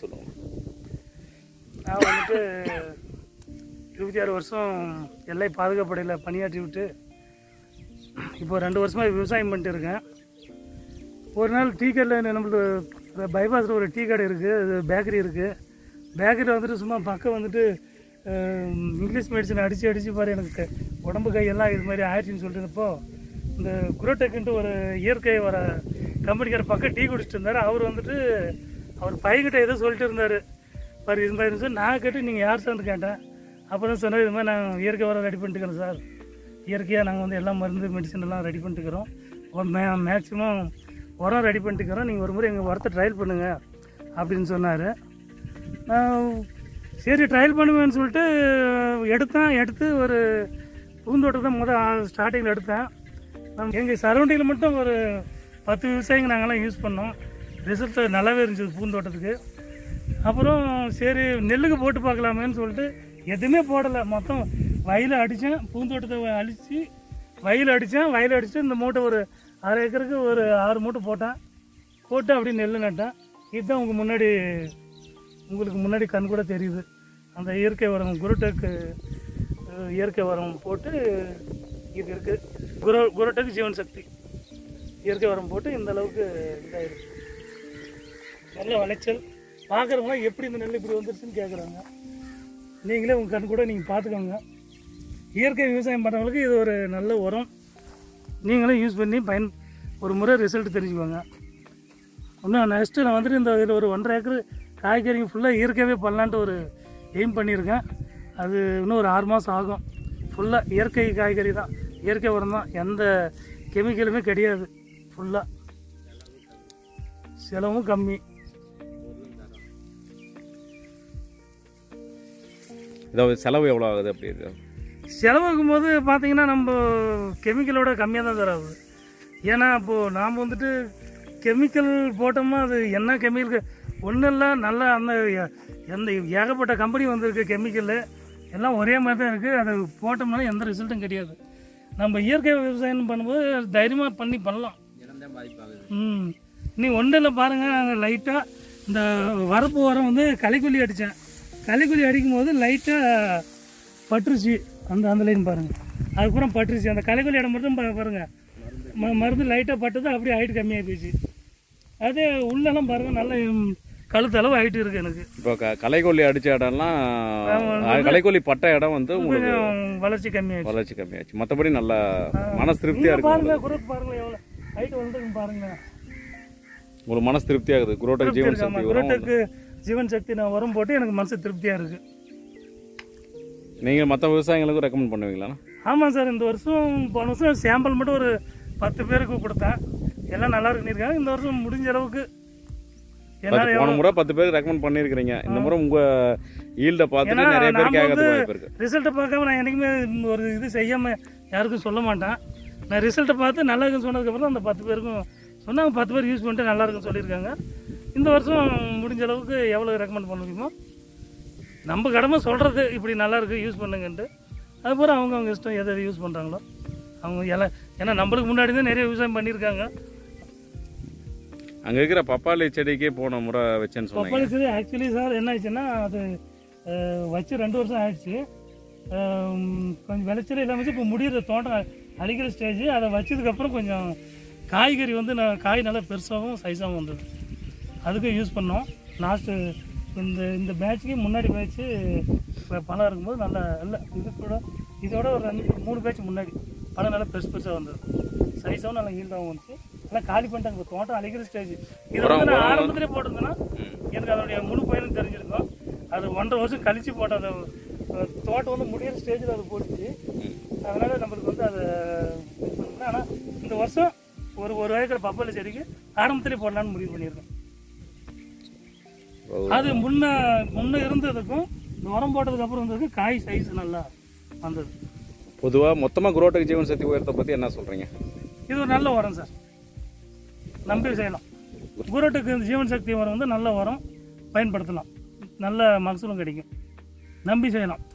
சொல்லுங்கள். நான் வந்துட்டு 26 வருஷம் எல்லை பாதுகாப்படையில் பணியாற்றி விட்டு இப்போ 2 வருஷமாக விவசாயம் பண்ணிட்டு இருக்கேன். ஒரு நாள் டீ கடையில் நம்மளுக்கு பைபாஸில் ஒரு டீ கடை இருக்குது, அது பேக்கரி இருக்குது. பேக்கரியில் வந்துட்டு சும்மா பக்கம் வந்துட்டு இங்கிலீஷ் மெடிசன் அடித்து பாரு எனக்கு உடம்பு கையெல்லாம் இது மாதிரி ஆயிடுச்சுன்னு சொல்லிட்டு இந்த குரோடெக்ன்ட்டு ஒரு இயற்கை வர கம்பெனிக்கார பக்கம் டீ குடிச்சிட்டு இருந்தார். அவர் வந்துட்டு அவர் பையன்கிட்ட ஏதோ சொல்லிட்டு இருந்தார் பாரு இது மாதிரி சொல்லி நான் கேட்டு நீங்கள் யார் சார்னு கேட்டேன். அப்போ தான் சொன்னார், இது மாதிரி நான் இயற்கை உரம் ரெடி பண்ணிட்டுக்கிறேன் சார், இயற்கையாக நாங்கள் வந்து எல்லா மருந்து மெடிசன் எல்லாம் ரெடி பண்ணிட்டுக்கிறோம், மேக்ஸிமம் உரம் ரெடி பண்ணிட்டுக்கிறோம், நீங்கள் ஒரு முறை எங்கள் உரத்தை ட்ரையல் பண்ணுங்கள் அப்படின்னு சொன்னார். நான் சரி ட்ரையல் பண்ணுவேன்னு சொல்லிட்டு எடுத்து ஒரு பூந்தோட்டத்தை முதல் ஸ்டார்டிங்கில் எடுத்தேன். எங்கள் சரௌண்டிங்கில் மட்டும் ஒரு 10 விவசாயிங்க நாங்கள்லாம் யூஸ் பண்ணோம். ரிசல்ட்டு நல்லாவே இருந்துச்சு பூந்தோட்டத்துக்கு. அப்புறம் சரி நெல்லுக்கு போட்டு பார்க்கலாமேன்னு சொல்லிட்டு எதுவுமே போடலை, மொத்தம் வயலை அடித்தேன், பூந்தோட்டத்தை அழித்து வயல் அடித்து இந்த மூட்டை ஒரு 1/2 ஏக்கருக்கு ஒரு 6 மூட்டை போட்டு அப்படியே நெல் நட்டேன். இதுதான் உங்களுக்கு முன்னாடி கண் கூட தெரியுது. அந்த இயற்கை உரம் குரோடெக் இயற்கை உரம் போட்டு இது இருக்குது, குரோடெக் ஜீவன் சக்தி இயற்கை உரம் போட்டு இந்த அளவுக்கு இதாக இருக்குது. நல்ல விளைச்சல். பார்க்குறவங்களாம் எப்படி இந்த நெல் இப்படி வந்துருச்சுன்னு கேட்குறாங்க. நீங்களே உங்கள் கண் கூட நீங்கள் பார்த்துக்கோங்க. இயற்கை விவசாயம் பண்ணுறவங்களுக்கு இது ஒரு நல்ல உரம். நீங்களும் யூஸ் பண்ணி ஒரு முறை ரிசல்ட் தெரிஞ்சுக்கோங்க. இன்னும் நெக்ஸ்ட்டு நான் வந்துட்டு இந்த இதில் ஒரு 1.5 ஏக்கர் காய்கறிங்க ஃபுல்லாக இயற்கையாகவே பண்ணலான்ட்டு ஒரு எய்ம் பண்ணியிருக்கேன். அது இன்னும் ஒரு 6 மாதம் ஆகும். ஃபுல்லாக இயற்கை காய்கறி தான், இயற்கை உரம் தான், எந்த கெமிக்கலுமே கிடையாது. ஃபுல்லாக செலவும் கம்மி. இதாவது செலவு எவ்வளோ ஆகுது? அப்படி செலவாகும் போது பார்த்தீங்கன்னா நம்ம கெமிக்கலோட கம்மியாக தான் தராது. ஏன்னா இப்போது நாம் வந்துட்டு கெமிக்கல் போட்டோம்னா அது என்ன கெமிக்கல் ஒன்றும் இல்லை, நல்லா எந்த ஏகப்பட்ட கம்பெனி வந்திருக்கு கெமிக்கல் எல்லாம் ஒரே மாதிரி தான் இருக்குது. அதை போட்டோம்னால எந்த ரிசல்ட்டும் கிடையாது. நம்ம இயற்கை விவசாயம் பண்ணும்போது தைரியமாக பண்ணலாம். நீ ஒன்றில் பாருங்கள், நாங்கள் லைட்டாக இந்த வரப்பு உரம் வந்து களைக்கொல்லி அடித்தேன். களைக்கொல்லி அடிக்கும்போது லைட்டாக பட்டுருச்சு. அந்த லைன் பாருங்கள், அதுக்கப்புறம் பட்டுருச்சு. அந்த களைக்கொல்லி இடம் மட்டும் பாருங்கள், மருந்து லைட்டாக பட்டது அப்படியே ஹைட் கம்மியாக போயிடுச்சு. அதே உள்ளெல்லாம் பாருங்கள், நல்ல கழுத்தளவு ஹைட்டு இருக்குது எனக்கு. இப்போ களைக்கொல்லி அடித்த இடம்லாம் களைக்கொல்லி பட்ட இடம் வந்து வளர்ச்சி கம்மியாச்சு. மற்றபடி நல்லா மனசு திருப்தியாக இருக்குது. பாருங்கள் குரோட் பாருங்கள் எவ்வளோ ஹைட்டு வந்துருக்கு பாருங்கள், உங்களுக்கு மனசு திருப்தியாகுது. குரோடெக் ஜீவன் சக்தி, குரோடெக் ஜீவன் சக்தி நான் உரம் போட்டு எனக்கு மனசு திருப்தியாக இருக்குது. நீங்கள் மற்ற விவசாயிகளுக்கும் ரெக்கமெண்ட் பண்ணுவீங்களா? ஆமாம் சார், இந்த போன வருஷம் சாம்பிள் மட்டும் ஒரு 10 பேருக்கு கொடுத்தேன், எல்லாம் நல்லா இருக்குன்னு. இந்த வருஷம் முடிஞ்ச அளவுக்கு போன முறை 10 பேருக்கு ரெக்கமெண்ட் பண்ணியிருக்கிறீங்க. இந்த முறை உங்கள் ஈல்டை பார்த்துட்டு நிறைய பேர் கேட்கறதுக்கு வாய்ப்பு இருக்கு. ரிசல்ட்டை பார்க்காம நான் என்றைக்குமே ஒரு இது செய்யாமல் யாருக்கும் சொல்ல மாட்டேன். நான் ரிசல்ட்டை பார்த்து நல்லா இருக்குன்னு சொன்னதுக்கப்புறம் அந்த 10 பேருக்கும் சொன்னாங்க. 10 பேர் யூஸ் பண்ணிட்டு நல்லா இருக்குன்னு சொல்லியிருக்காங்க. இந்த வருஷம் முடிஞ்ச அளவுக்கு எவ்வளோ ரெக்கமெண்ட் பண்ண முடியுமோ நம்ம கடமை சொல்கிறது, இப்படி நல்லா இருக்குது யூஸ் பண்ணுங்கன்ட்டு. அதுக்கப்புறம் அவங்க இஷ்டம் எதை யூஸ் பண்ணுறாங்களோ அவங்க எல்லாம். ஏன்னா நம்மளுக்கு முன்னாடி தான் நிறைய விவசாயம் பண்ணியிருக்காங்க. அங்கே இருக்கிற பப்பாளி செடிக்கே போன முறை வச்சேன்னு சொன்னாங்க. பப்பாளி செடி ஆக்சுவலி சார் என்ன ஆச்சுன்னா, அது வச்சு 2 வருஷம் ஆயிடுச்சு. கொஞ்சம் விளைச்சல் இல்லாமல் இப்போ முடிகிற தோட்டம் அழிக்கிற ஸ்டேஜ். அதை வச்சதுக்கப்புறம் கொஞ்சம் காய்கறி வந்து காய் நல்லா பெருசாகவும் சைஸாகவும் வந்தது. அதுக்கும் யூஸ் பண்ணோம். லாஸ்ட்டு இந்த பேட்சுக்கு முன்னாடி பேட்ச்சு பழம் இருக்கும்போது நல்லா இல்லை, இதோட ஒரு 3 பேட்ச் முன்னாடி பழம் நல்லா பெருசாக வந்தது. சைஸாகவும் நல்லா ஈல்டாகவும் வந்துச்சு. எல்லாம் காலி பண்ணிட்டாங்க. இப்போ தோட்டம் அழிக்கிற ஸ்டேஜ். இதை வந்து நான் ஆரம்பத்திலே போட்டிருந்தேன்னா எனக்கு அதனுடைய முழு பயனும் தெரிஞ்சிருக்கும். அது 1.5 வருஷம் கழித்து போட்ட அந்த தோட்டம் வந்து முடிகிற ஸ்டேஜில் அது போட்டுச்சு. அதனால் நம்மளுக்கு வந்து அதை யூஸ் பண்ணிக்கலாம். ஆனால் இந்த வருஷம் ஒரு ஏக்கர் பப்பாளி செடிக்கு ஆரம்பத்திலே போடலான்னு முடிவு பண்ணியிருக்கேன். அது முன்ன இருந்ததுக்கும் இந்த உரம் போட்டதுக்கப்புறம் இருந்ததுக்கு காய் சைஸ் நல்லா வந்தது. பொதுவாக மொத்தமாக குரோடெக் ஜீவன் சக்தி உயரத்தை பற்றி என்ன சொல்கிறீங்க? இது ஒரு நல்ல உரம் சார், நம்பி செய்யலாம். குரோடெக் ஜீவன் சக்தி உரம் வந்து நல்ல உரம், பயன்படுத்தலாம், நல்ல மகசூலும் கிடைக்கும், நம்பி செய்யலாம்.